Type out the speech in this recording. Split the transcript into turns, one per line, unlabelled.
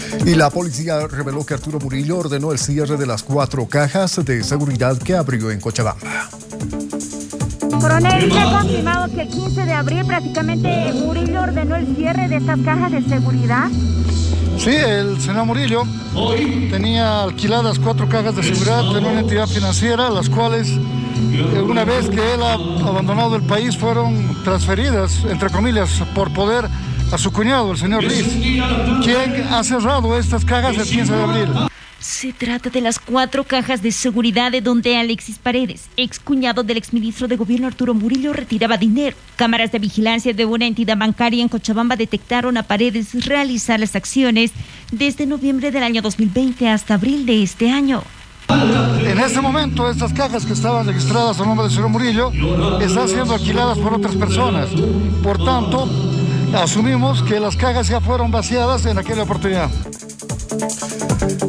Y la policía reveló que Arturo Murillo ordenó el cierre de las 4 cajas de seguridad que abrió en Cochabamba.
Coronel, ¿se ha confirmado que el 15 de abril prácticamente Murillo ordenó el cierre de estas cajas de seguridad?
Sí, el señor Murillo tenía alquiladas 4 cajas de seguridad en una entidad financiera, las cuales, una vez que él ha abandonado el país, fueron transferidas, entre comillas, por poder a su cuñado, el señor Riz, quien ha cerrado estas cajas el 15 de abril.
Se trata de las 4 cajas de seguridad de donde Alexis Paredes, excuñado del exministro de Gobierno Arturo Murillo, retiraba dinero. Cámaras de vigilancia de una entidad bancaria en Cochabamba detectaron a Paredes realizar las acciones desde noviembre del año 2020 hasta abril de este año.
En este momento, estas cajas que estaban registradas a nombre del señor Murillo están siendo alquiladas por otras personas. Por tanto, asumimos que las cajas ya fueron vaciadas en aquella oportunidad.